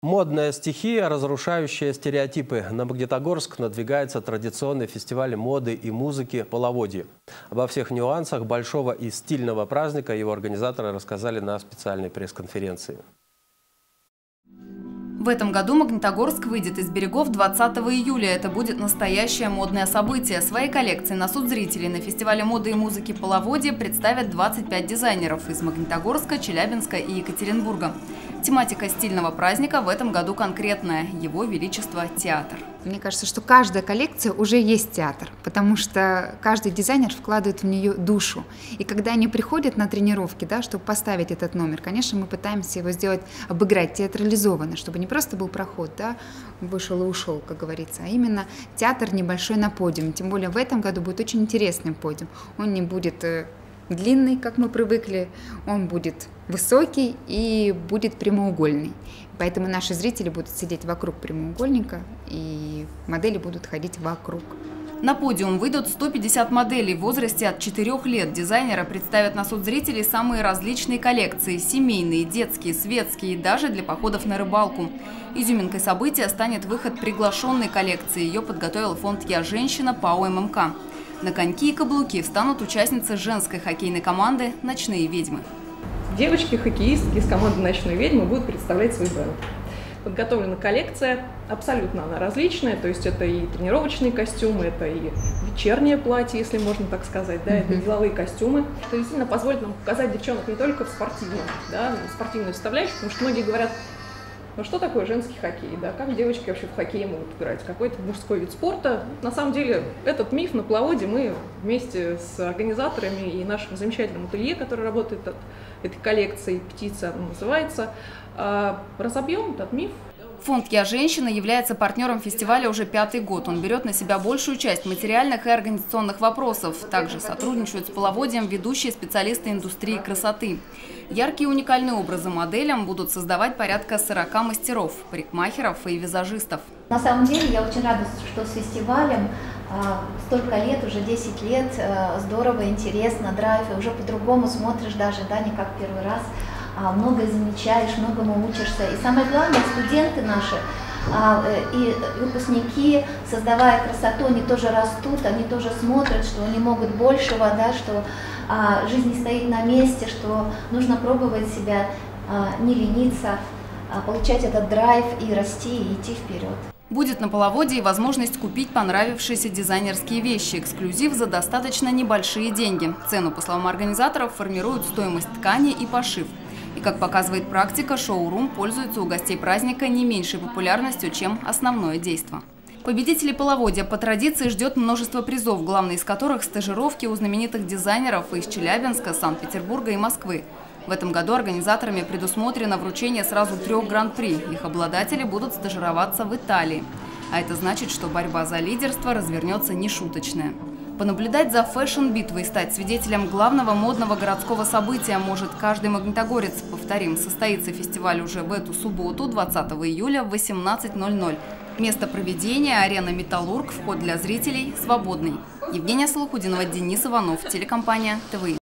Модная стихия, разрушающая стереотипы. На Магнитогорск надвигается традиционный фестиваль моды и музыки «Половодье». Обо всех нюансах большого и стильного праздника его организаторы рассказали на специальной пресс-конференции. В этом году Магнитогорск выйдет из берегов 20 июля. Это будет настоящее модное событие. Свои коллекции на суд зрителей на фестивале моды и музыки «Половодье» представят 25 дизайнеров из Магнитогорска, Челябинска и Екатеринбурга. Тематика стильного праздника в этом году конкретная – Его Величество театр. Мне кажется, что каждая коллекция уже есть театр, потому что каждый дизайнер вкладывает в нее душу. И когда они приходят на тренировки, да, чтобы поставить этот номер, конечно, мы пытаемся его сделать, обыграть театрализованно, чтобы не просто был проход, да, вышел и ушел, как говорится, а именно театр небольшой на подиуме. Тем более в этом году будет очень интересный подиум. Он не будет длинный, как мы привыкли, он будет высокий и будет прямоугольный. Поэтому наши зрители будут сидеть вокруг прямоугольника, и модели будут ходить вокруг. На подиум выйдут 150 моделей в возрасте от 4 лет. Дизайнеры представят на суд зрителей самые различные коллекции – семейные, детские, светские и даже для походов на рыбалку. Изюминкой события станет выход приглашенной коллекции. Ее подготовил фонд «Я женщина» ПАО ММК. На коньки и каблуки встанут участницы женской хоккейной команды «Ночные ведьмы». Девочки-хоккеистки из команды «Ночные ведьмы» будут представлять свой бренд. Подготовлена коллекция, абсолютно она различная, то есть это и тренировочные костюмы, это и вечернее платье, если можно так сказать, да, это деловые костюмы. Это действительно позволит нам показать девчонок не только в спортивном, да, спортивную составляющую, потому что многие говорят, ну что такое женский хоккей, да, как девочки вообще в хоккей могут играть, какой-то мужской вид спорта. На самом деле этот миф на Половодье мы вместе с организаторами и нашим замечательным ателье, который работает от этой коллекции, «Птица» она называется, разобьем этот миф. Фонд «Я женщина» является партнером фестиваля уже 5-й год. Он берет на себя большую часть материальных и организационных вопросов. Также сотрудничают с «Половодьем» ведущие специалисты индустрии красоты. Яркие и уникальные образы моделям будут создавать порядка 40 мастеров, парикмахеров и визажистов. На самом деле я очень рада, что с фестивалем столько лет, уже 10 лет, здорово, интересно, драйв, и уже по-другому смотришь даже, да, не как первый раз. Многое замечаешь, многому учишься. И самое главное, студенты наши и выпускники, создавая красоту, они тоже растут, они тоже смотрят, что они могут большего, да, что жизнь не стоит на месте, что нужно пробовать себя, не лениться, получать этот драйв и расти, и идти вперед. Будет на Половодье и возможность купить понравившиеся дизайнерские вещи. Эксклюзив за достаточно небольшие деньги. Цену, по словам организаторов, формируют стоимость ткани и пошив. И, как показывает практика, шоурум пользуется у гостей праздника не меньшей популярностью, чем основное действо. Победителей Половодья по традиции ждет множество призов, главный из которых – стажировки у знаменитых дизайнеров из Челябинска, Санкт-Петербурга и Москвы. В этом году организаторами предусмотрено вручение сразу 3 гран-при. Их обладатели будут стажироваться в Италии. А это значит, что борьба за лидерство развернется нешуточная. Понаблюдать за фэшн-битвой и стать свидетелем главного модного городского события может каждый магнитогорец. Повторим, состоится фестиваль уже в эту субботу, 20 июля в 18:00. Место проведения – арена «Металлург», вход для зрителей свободный. Евгения Салахудинова, Денис Иванов, телекомпания ТВИ.